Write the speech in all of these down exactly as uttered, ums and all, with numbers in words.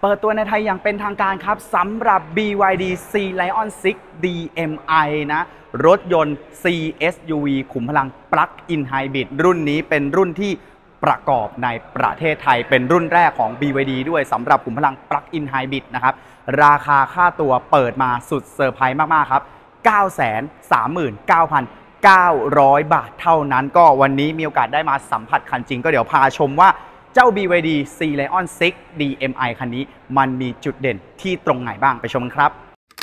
เปิดตัวในไทยอย่างเป็นทางการครับสำหรับ บี วาย ดี Sea Lion ซิกซ์ ดี เอ็ม ไอ นะรถยนต์ ซี เอส ยู วี ขุมพลัง Plug-in Hybrid รุ่นนี้เป็นรุ่นที่ประกอบในประเทศไทยเป็นรุ่นแรกของ บี วาย ดี ด้วยสำหรับขุมพลัง Plug-in Hybrid นะครับราคาค่าตัวเปิดมาสุดเซอร์ไพรส์มากๆครับ เก้าแสนสามหมื่นเก้าพันเก้าร้อย บาทเท่านั้นก็วันนี้มีโอกาสได้มาสัมผัสคันจริงก็เดี๋ยวพาชมว่าเจ้า บี วาย ดี Sea Lion ซิกซ์ ดี เอ็ม ไอ คันนี้มันมีจุดเด่นที่ตรงไหนบ้างไปชมกันครับ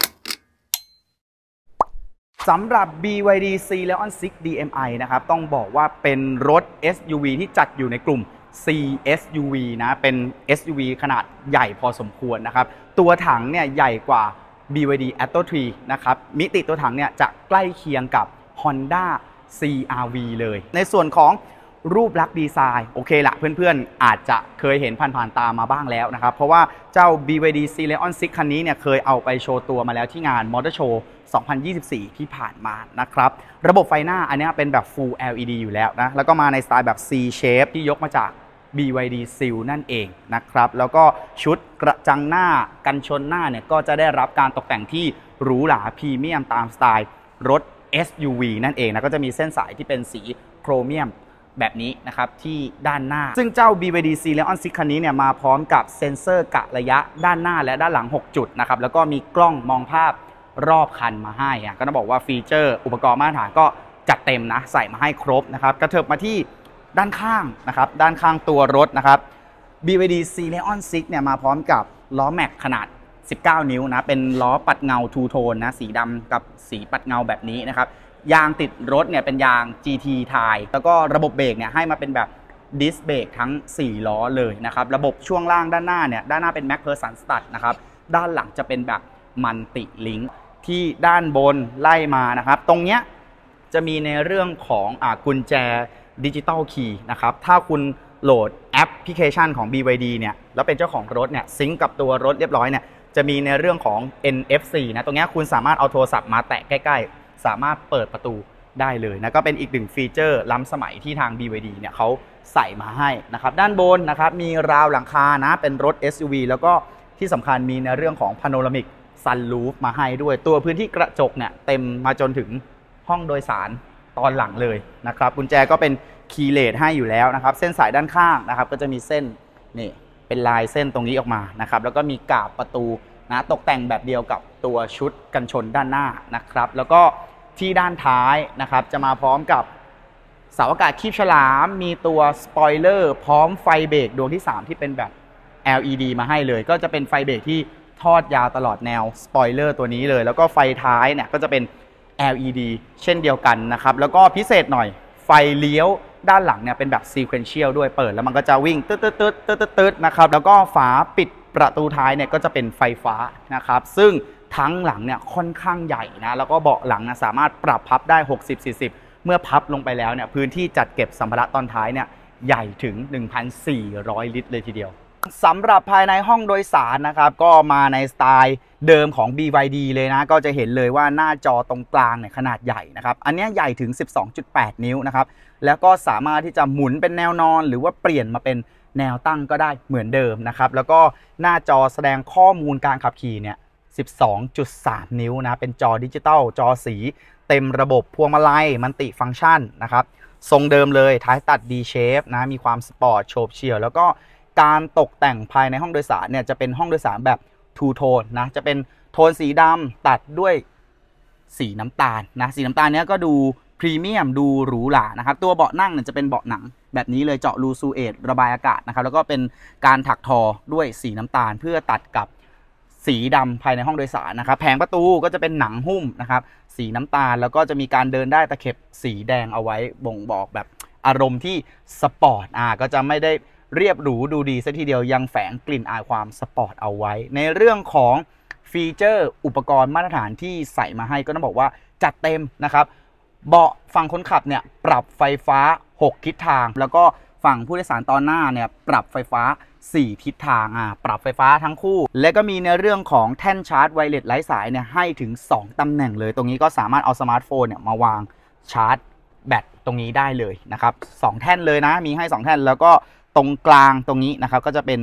สำหรับ บี วาย ดี Sea Lion ซิกซ์ ดี เอ็ม ไอ นะครับต้องบอกว่าเป็นรถ เอส ยู วี ที่จัดอยู่ในกลุ่ม ซี เอส ยู วี นะเป็น เอส ยู วี ขนาดใหญ่พอสมควรนะครับตัวถังเนี่ยใหญ่กว่า บี วาย ดี Atto ทรี นะครับมิติตัวถังเนี่ยจะใกล้เคียงกับ Honda ซี อาร์ วี เลยในส่วนของรูปลักษณ์ดีไซน์โอเคละเพื่อนๆอาจจะเคยเห็นผ่านๆตามาบ้างแล้วนะครับเพราะว่าเจ้า บี วาย ดี Sea Lion ซิกซ์ คันนี้เนี่ยเคยเอาไปโชว์ตัวมาแล้วที่งาน Motor Show สองพันยี่สิบสี่ ที่ผ่านมานะครับระบบไฟหน้าอันนี้เป็นแบบ Full แอล อี ดี อยู่แล้วนะแล้วก็มาในสไตล์แบบ C shape ที่ยกมาจาก บี วาย ดี Seal นั่นเองนะครับแล้วก็ชุดกระจังหน้ากันชนหน้าเนี่ยก็จะได้รับการตกแต่งที่หรูหราพรีเมียมตามสไตล์รถ เอส ยู วี นั่นเองนะก็จะมีเส้นสายที่เป็นสีโครเมียมแบบนี้นะครับที่ด้านหน้าซึ่งเจ้า บี วาย ดี Sea Lion ซิกซ์ คันนี้เนี่ยมาพร้อมกับเซ็นเซอร์กะระยะด้านหน้าและด้านหลังหกจุดนะครับแล้วก็มีกล้องมองภาพรอบคันมาให้อ่ะก็ต้องบอกว่าฟีเจอร์อุปกรณ์มาตรฐานก็จัดเต็มนะใส่มาให้ครบนะครับกระเถิบมาที่ด้านข้างนะครับด้านข้างตัวรถนะครับ บี วาย ดี Sea Lion ซิกซ์ เนี่ยมาพร้อมกับล้อแม็กขนาดสิบเก้านิ้วนะเป็นล้อปัดเงาทูโทนนะสีดำกับสีปัดเงาแบบนี้นะครับยางติดรถเนี่ยเป็นยาง จี ที ไทยแล้วก็ระบบเบรกเนี่ยให้มาเป็นแบบดิสเบรกทั้งสี่ล้อเลยนะครับระบบช่วงล่างด้านหน้าเนี่ยด้านหน้าเป็น McPherson Stud นะครับด้านหลังจะเป็นแบบมัลติลิงค์ที่ด้านบนไล่มานะครับตรงเนี้ยจะมีในเรื่องของอ่ากุญแจดิจิตอลคีย์นะครับถ้าคุณโหลดแอปพลิเคชันของ บี วาย ดี เนี่ยแล้วเป็นเจ้าของรถเนี่ยซิงก์กับตัวรถเรียบร้อยเนี่ยจะมีในเรื่องของ เอ็น เอฟ ซี นะตรงนี้คุณสามารถเอาโทรศัพท์มาแตะใกล้ๆสามารถเปิดประตูได้เลยนะก็เป็นอีกหนึ่งฟีเจอร์ล้ำสมัยที่ทาง บี วาย ดี เนี่ยเขาใส่มาให้นะครับด้านบนนะครับมีราวหลังคานะเป็นรถ เอส ยู วี แล้วก็ที่สำคัญมีในเรื่องของ Panoramic Sunroof มาให้ด้วยตัวพื้นที่กระจกเนี่ยเต็มมาจนถึงห้องโดยสารตอนหลังเลยนะครับกุญแจก็เป็นคีย์เลสให้อยู่แล้วนะครับเส้นสายด้านข้างนะครับก็จะมีเส้นนี่เป็นลายเส้นตรงนี้ออกมานะครับแล้วก็มีกาบประตูนะตกแต่งแบบเดียวกับตัวชุดกันชนด้านหน้านะครับแล้วก็ที่ด้านท้ายนะครับจะมาพร้อมกับเสาอากาศคีบฉลามมีตัวสปอยเลอร์พร้อมไฟเบรกดวงที่สามที่เป็นแบบ แอล อี ดี มาให้เลยก็จะเป็นไฟเบรกที่ทอดยาวตลอดแนวสปอยเลอร์ตัวนี้เลยแล้วก็ไฟท้ายเนี่ยก็จะเป็น แอล อี ดี เช่นเดียวกันนะครับแล้วก็พิเศษหน่อยไฟเลี้ยวด้านหลังเนี่ยเป็นแบบ sequential ด้วยเปิดแล้วมันก็จะวิ่งตึ๊ดตึ๊ดตึ๊ดตึ๊ดตึ๊ดนะครับแล้วก็ฝาปิดประตูท้ายเนี่ยก็จะเป็นไฟฟ้านะครับซึ่งทั้งหลังเนี่ยค่อนข้างใหญ่นะแล้วก็เบาะหลังนะสามารถปรับพับได้หกสิบ สี่สิบเมื่อพับลงไปแล้วเนี่ยพื้นที่จัดเก็บสัมภาระตอนท้ายเนี่ยใหญ่ถึง หนึ่งพันสี่ร้อย ลิตรเลยทีเดียวสำหรับภายในห้องโดยสารนะครับก็มาในสไตล์เดิมของ บี วาย ดี เลยนะก็จะเห็นเลยว่าหน้าจอตรงกลางเนี่ยขนาดใหญ่นะครับอันนี้ใหญ่ถึง สิบสองจุดแปด นิ้วนะครับแล้วก็สามารถที่จะหมุนเป็นแนวนอนหรือว่าเปลี่ยนมาเป็นแนวตั้งก็ได้เหมือนเดิมนะครับแล้วก็หน้าจอแสดงข้อมูลการขับขี่เนี่ย สิบสองจุดสาม นิ้วนะเป็นจอดิจิตอลจอสีเต็มระบบพวงมาลัยมัลติฟังก์ชันนะครับทรงเดิมเลยท้ายตัด D shape นะมีความสปอร์ตโฉบเฉี่ยวแล้วก็การตกแต่งภายในห้องโดยสารเนี่ยจะเป็นห้องโดยสารแบบทูโทนนะจะเป็นโทนสีดำตัดด้วยสีน้ำตาลนะสีน้ำตาลเนี้ยก็ดูพรีเมียมดูหรูหรานะครับตัวเบาะนั่งเนี่ยจะเป็นเบาะหนังแบบนี้เลยเจาะรูซูเอตระบายอากาศนะครับแล้วก็เป็นการถักทอด้วยสีน้ำตาลเพื่อตัดกับสีดำภายในห้องโดยสารนะครับแผงประตูก็จะเป็นหนังหุ้มนะครับสีน้ำตาลแล้วก็จะมีการเดินได้ตะเข็บสีแดงเอาไว้บ่งบอกแบบอารมณ์ที่สปอร์ตอ่าก็จะไม่ได้เรียบหรูดูดีซะทีเดียวยังแฝงกลิ่นอายความสปอร์ตเอาไว้ในเรื่องของฟีเจอร์อุปกรณ์มาตรฐานที่ใส่มาให้ก็ต้องบอกว่าจัดเต็มนะครับเบาะฝั่งคนขับเนี่ยปรับไฟฟ้าหกทิศทางแล้วก็ฝั่งผู้โดยสารตอนหน้าเนี่ยปรับไฟฟ้าสี่ทิศทางอ่ะปรับไฟฟ้าทั้งคู่และก็มีในเรื่องของแท่นชาร์จไวเลสไร้สายเนี่ยให้ถึงสองตำแหน่งเลยตรงนี้ก็สามารถเอาสมาร์ทโฟนเนี่ยมาวางชาร์จแบตตรงนี้ได้เลยนะครับสองแท่นเลยนะมีให้สองแท่นแล้วก็ตรงกลางตรงนี้นะครับก็จะเป็น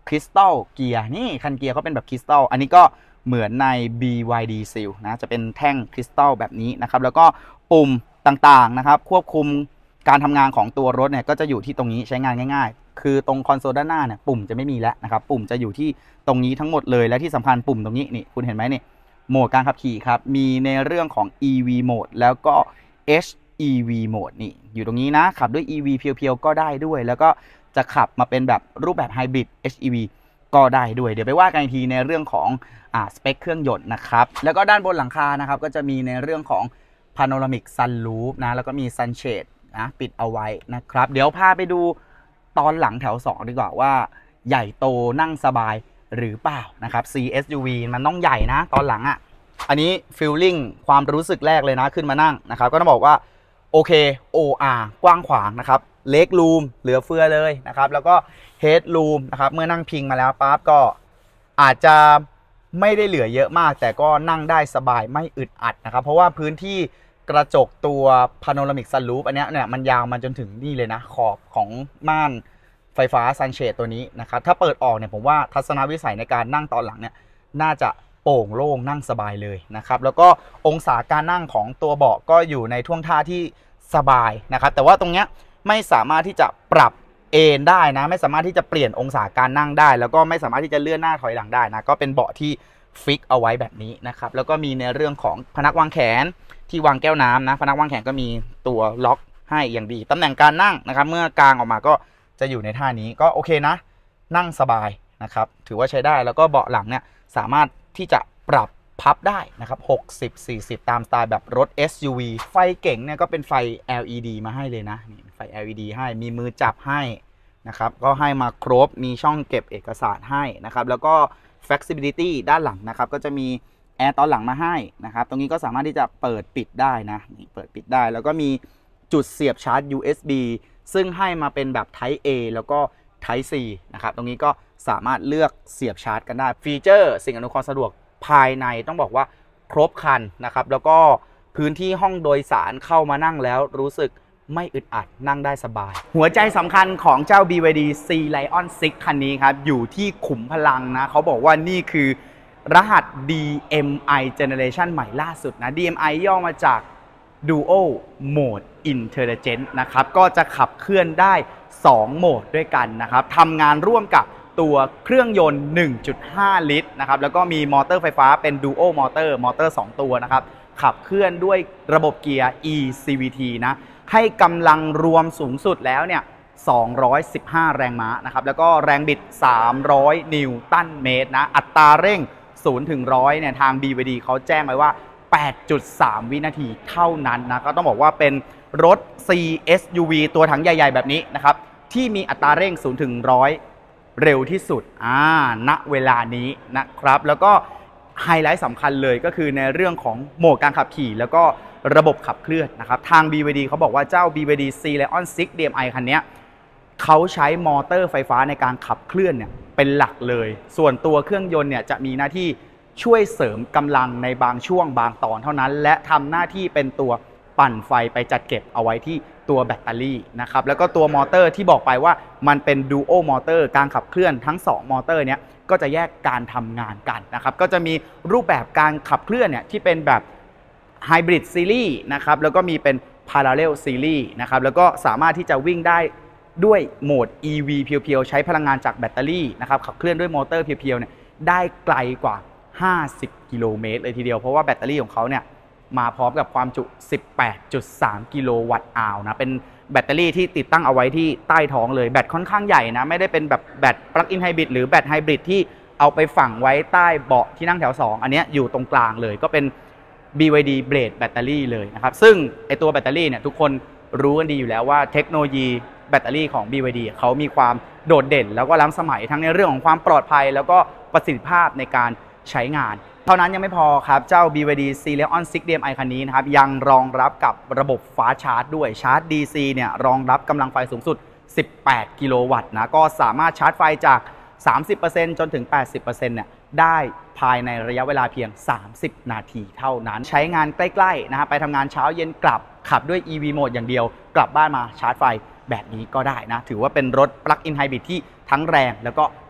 คริสตัลเกียร์นี่คันเกียร์เขาเป็นแบบคริสตัลอันนี้ก็เหมือนใน บี วาย ดี Seal นะจะเป็นแท่งคริสตัลแบบนี้นะครับแล้วก็ปุ่มต่างๆนะครับควบคุมการทำงานของตัวรถเนี่ยก็จะอยู่ที่ตรงนี้ใช้งานง่ายๆคือตรงคอนโซลด้านหน้าเนี่ยปุ่มจะไม่มีแล้วนะครับปุ่มจะอยู่ที่ตรงนี้ทั้งหมดเลยและที่สำคัญปุ่มตรงนี้นี่คุณเห็นไหมนี่โหมดการขับขี่ครับมีในเรื่องของ อี วี โหมดแล้วก็ เอช อี วี โหมดนี่อยู่ตรงนี้นะขับด้วย อี วี เพียวๆก็ได้ด้วยแล้วก็จะขับมาเป็นแบบรูปแบบไฮบริด เอช อี วี ก็ได้ด้วยเดี๋ยวไปว่ากันอีกทีในเรื่องของอ่าสเปคเครื่องยนต์นะครับแล้วก็ด้านบนหลังคานะครับก็จะมีในเรื่องของ Panoramic Sunroof นะแล้วก็มี Sunshade นะปิดเอาไว้นะครับเดี๋ยวพาไปดูตอนหลังแถวสองดีกว่าว่าใหญ่โตนั่งสบายหรือเปล่านะครับ ซี เอส ยู วี มันต้องใหญ่นะตอนหลังอ่ะอันนี้ฟีลลิ่งความรู้สึกแรกเลยนะขึ้นมานั่งนะครับก็ต้องบอกว่าโอเค โอ อาร์ กว้างขวางนะครับเล็กรูมเหลือเฟือเลยนะครับแล้วก็เฮดรูมนะครับเมื่อนั่งพิงมาแล้วปั๊บก็อาจจะไม่ได้เหลือเยอะมากแต่ก็นั่งได้สบายไม่อึดอัดนะครับเพราะว่าพื้นที่กระจกตัว Panoramic Sunroof อันนี้เนี่ยมันยาวมาจนถึงนี่เลยนะขอบของม่านไฟฟ้า Sunshade ตัวนี้นะครับถ้าเปิดออกเนี่ยผมว่าทัศนวิสัยในการนั่งตอนหลังเนี่ยน่าจะโปร่งโล่งนั่งสบายเลยนะครับแล้วก็องศาการนั่งของตัวเบาะก็อยู่ในท่วงท่าที่สบายนะครับแต่ว่าตรงเนี้ยไม่สามารถที่จะปรับเอนได้นะไม่สามารถที่จะเปลี่ยนองศาการนั่งได้แล้วก็ไม่สามารถที่จะเลื่อนหน้าถอยหลังได้นะก็เป็นเบาะที่ฟิกเอาไว้แบบนี้นะครับแล้วก็มีในเรื่องของพนักวางแขนที่วางแก้วน้ำนะพนักวางแขนก็มีตัวล็อกให้อย่างดีตำแหน่งการนั่งนะครับเมื่อกางออกมาก็จะอยู่ในท่านี้ก็โอเคนะนั่งสบายนะครับถือว่าใช้ได้แล้วก็เบาะหลังเนี่ยสามารถที่จะปรับพับได้นะครับหกสิบ สี่สิบตามสไตล์แบบรถ เอส ยู วี ไฟเก่งเนี่ยก็เป็นไฟ แอล อี ดี มาให้เลยนะนี่ไฟ แอล อี ดี ให้มีมือจับให้นะครับก็ให้มาครบมีช่องเก็บเอกสารให้นะครับแล้วก็ flexibility ด้านหลังนะครับก็จะมีแอร์ตอนหลังมาให้นะครับตรงนี้ก็สามารถที่จะเปิดปิดได้นะนี่เปิดปิดได้แล้วก็มีจุดเสียบชาร์จ ยู เอส บี ซึ่งให้มาเป็นแบบ Type A แล้วก็ Type C นะครับตรงนี้ก็สามารถเลือกเสียบชาร์จกันได้ฟีเจอร์สิ่งอำนวยความสะดวกภายในต้องบอกว่าครบครันนะครับแล้วก็พื้นที่ห้องโดยสารเข้ามานั่งแล้วรู้สึกไม่อึดอัดนั่งได้สบายหัวใจสำคัญของเจ้า บี วาย ดี C Lion ซิกคันนี้ครับอยู่ที่ขุมพลังนะเขาบอกว่านี่คือรหัส ดี เอ็ม ไอ Generation ใหม่ล่าสุดนะ ดี เอ็ม ไอ ย่อมาจาก Duo Mode Intelligent นะครับก็จะขับเคลื่อนได้สองโหมดด้วยกันนะครับทำงานร่วมกับตัวเครื่องยนต์ หนึ่งจุดห้า ลิตรนะครับแล้วก็มีมอเตอร์ไฟฟ้าเป็น Duo Motor มอเตอร์สองตัวนะครับขับเคลื่อนด้วยระบบเกียร์ อี ซี วี ที นะให้กำลังรวมสูงสุดแล้วเนี่ยสองร้อยสิบห้าแรงม้านะครับแล้วก็แรงบิดสามร้อยนิวตันเมตรนะอัตราเร่งศูนย์ถึงหนึ่งร้อยเนี่ยทาง บี วาย ดี เขาแจ้งไว้ว่า แปดจุดสาม วินาทีเท่านั้นนะก็ต้องบอกว่าเป็นรถ ซี เอส ยู วี ตัวถังใหญ่ๆแบบนี้นะครับที่มีอัตราเร่งศูนย์ถึงหนึ่งร้อยเร็วที่สุดอ่าณเวลานี้นะครับแล้วก็ไฮไลท์สำคัญเลยก็คือในเรื่องของโหมดการขับขี่แล้วก็ระบบขับเคลื่อนนะครับทาง บี วาย ดี เขาบอกว่าเจ้า บี วาย ดี C Lion ซิก ดี เอ็ม ไอ คันนี้เขาใช้มอเตอร์ไฟฟ้าในการขับเคลื่อนเนี่ยเป็นหลักเลยส่วนตัวเครื่องยนต์เนี่ยจะมีหน้าที่ช่วยเสริมกำลังในบางช่วงบางตอนเท่านั้นและทำหน้าที่เป็นตัวปั่นไฟไปจัดเก็บเอาไว้ที่ตัวแบตเตอรี่นะครับแล้วก็ตัวมอเตอร์ที่บอกไปว่ามันเป็น Duo Motor การขับเคลื่อนทั้งสองมอเตอร์เนี้ยก็จะแยกการทำงานกันนะครับก็จะมีรูปแบบการขับเคลื่อนเนี่ยที่เป็นแบบ Hybrid Series นะครับแล้วก็มีเป็น Parallel Series นะครับแล้วก็สามารถที่จะวิ่งได้ด้วยโหมด อี วี เพียวๆใช้พลังงานจากแบตเตอรี่นะครับขับเคลื่อนด้วยมอเตอร์เพียวๆเนี่ยได้ไกลกว่าห้าสิบกิโลเมตรเลยทีเดียวเพราะว่าแบตเตอรี่ของเขาเนี่ยมาพร้อมกับความจุ สิบแปดจุดสาม กิโลวัตต์อาวนะเป็นแบตเตอรี่ที่ติดตั้งเอาไว้ที่ใต้ท้องเลยแบตค่อนข้างใหญ่นะไม่ได้เป็นแบบแบตปลั๊กอินไฮบริดหรือแบตไฮบริดที่เอาไปฝังไว้ใต้เบาะที่นั่งแถวสองอันนี้อยู่ตรงกลางเลยก็เป็น บี วาย ดี Blade แบตเตอรี่เลยนะครับซึ่งไอตัวแบตเตอรี่เนี่ยทุกคนรู้กันดีอยู่แล้วว่าเทคโนโลยีแบตเตอรี่ของ บี วาย ดี เขามีความโดดเด่นแล้วก็ล้ำสมัยทั้งในเรื่องของความปลอดภัยแล้วก็ประสิทธิภาพในการใช้งานเท่านั้นยังไม่พอครับเจ้า บี วาย ดี C Lion ซิก ดี เอ็ม ไอ คันนี้นะครับยังรองรับกับระบบฟ้าชาร์จด้วยชาร์จ ดี ซี เนี่ยรองรับกำลังไฟสูงสุดสิบแปดกิโลวัตต์นะก็สามารถชาร์จไฟจาก สามสิบเปอร์เซ็นต์ จนถึง แปดสิบเปอร์เซ็นต์ เนี่ยได้ภายในระยะเวลาเพียงสามสิบนาทีเท่านั้นใช้งานใกล้ๆนะฮะไปทำงานเช้าเย็นกลับขับด้วย อี วี โหมดอย่างเดียวกลับบ้านมาชาร์จไฟแบบนี้ก็ได้นะถือว่าเป็นรถ Plug-in Hybrid ที่ทั้งแรงแล้วก็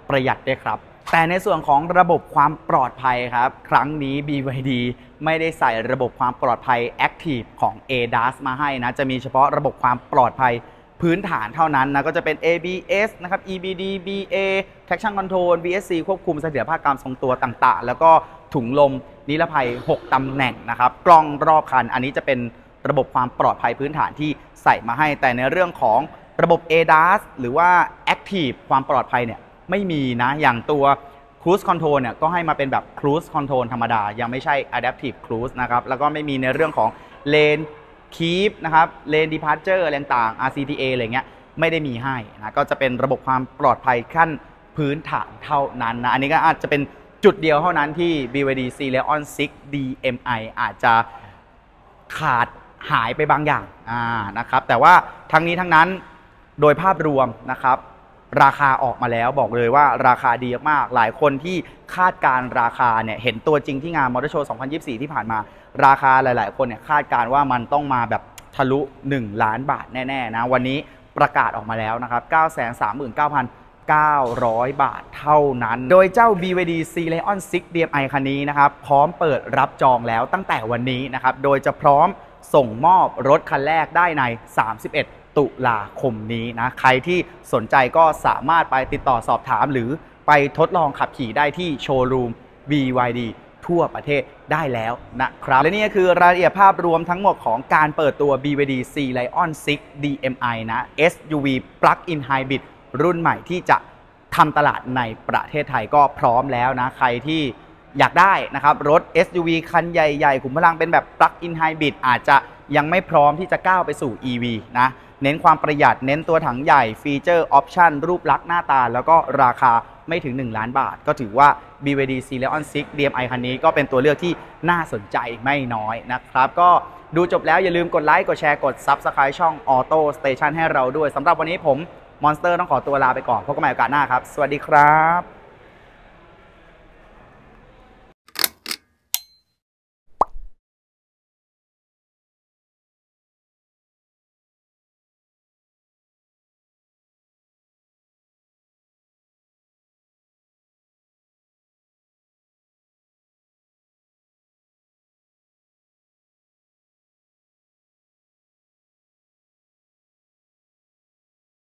ประหยัดด้วยครับแต่ในส่วนของระบบความปลอดภัยครับครั้งนี้ บี วาย ดี ไม่ได้ใส่ระบบความปลอดภัย Active ของ เอ ดัส มาให้นะจะมีเฉพาะระบบความปลอดภัยพื้นฐานเท่านั้นนะก็จะเป็น เอ บี เอส นะครับ อี บี ดี บี เอ Traction Control บี เอส ซี ควบคุมเสถียรภาพการทรงตัวต่างๆแล้วก็ถุงลมนิรภัยหกตำแหน่งนะครับกล้องรอบคันอันนี้จะเป็นระบบความปลอดภัยพื้นฐานที่ใส่มาให้แต่ในเรื่องของระบบ เอ ดัส หรือว่า Active ความปลอดภัยเนี่ยไม่มีนะอย่างตัว Cruise Control เนี่ยก็ให้มาเป็นแบบ Cruise Control ธรรมดายังไม่ใช่ Adaptive Cruise นะครับแล้วก็ไม่มีในเรื่องของ Lane Keep นะครับ Lane Departure อะไรต่าง อาร์ ซี ที เอ อะไรเงี้ยไม่ได้มีให้นะก็จะเป็นระบบความปลอดภัยขั้นพื้นฐานเท่านั้นนะอันนี้ก็อาจจะเป็นจุดเดียวเท่านั้นที่ บี วาย ดี ซี Leon ซิกซ์ ดี เอ็ม ไอ อาจจะขาดหายไปบางอย่างอ่านะครับแต่ว่าทั้งนี้ทั้งนั้นโดยภาพรวมนะครับราคาออกมาแล้วบอกเลยว่าราคาดีมากหลายคนที่คาดการราคาเนี่ยเห็นตัวจริงที่งานมอเตอร์โชว์สองพันยี่สิบสี่ที่ผ่านมาราคาหลายๆคนเนี่ยคาดการว่ามันต้องมาแบบทะลุหนึ่งล้านบาทแน่ๆนะวันนี้ประกาศออกมาแล้วนะครับ เก้าแสนสามหมื่นเก้าพันเก้าร้อย บาทเท่านั้นโดยเจ้า บี วาย ดี ซี Leon ซิกซ์ ดี เอ็ม ไอ คันนี้นะครับพร้อมเปิดรับจองแล้วตั้งแต่วันนี้นะครับโดยจะพร้อมส่งมอบรถคันแรกได้ในสามสิบเอ็ดตุลาคมนี้นะใครที่สนใจก็สามารถไปติดต่อสอบถามหรือไปทดลองขับขี่ได้ที่โชว์รูม บี วาย ดี ทั่วประเทศได้แล้วนะครับและนี่ก็คือรายละเอียดภาพรวมทั้งหมดของการเปิดตัว บี วาย ดี ซี Leon ซิกซ์ ดี เอ็ม ไอ นะ เอส ยู วี Plug-in Hybrid รุ่นใหม่ที่จะทำตลาดในประเทศไทยก็พร้อมแล้วนะใครที่อยากได้นะครับรถ เอส ยู วี คันใหญ่ๆขุมพลังเป็นแบบ Plug-in Hybrid อาจจะยังไม่พร้อมที่จะก้าวไปสู่ อี วี นะเน้นความประหยัดเน้นตัวถังใหญ่ฟีเจอร์ออปชั่นรูปลักษณ์หน้าตาแล้วก็ราคาไม่ถึงหนึ่งล้านบาทก็ถือว่า บี วาย ดี ซี Leon ซิกซ์ ดี เอ็ม ไอ คันนี้ก็เป็นตัวเลือกที่น่าสนใจไม่น้อยนะครับก็ดูจบแล้วอย่าลืมกดไลค์กดแชร์กด Subscribe ช่อง Auto Station ให้เราด้วยสำหรับวันนี้ผมมอนสเตอร์ต้องขอตัวลาไปก่อนพบกันใหม่โอกาสหน้าครับสวัสดีครับ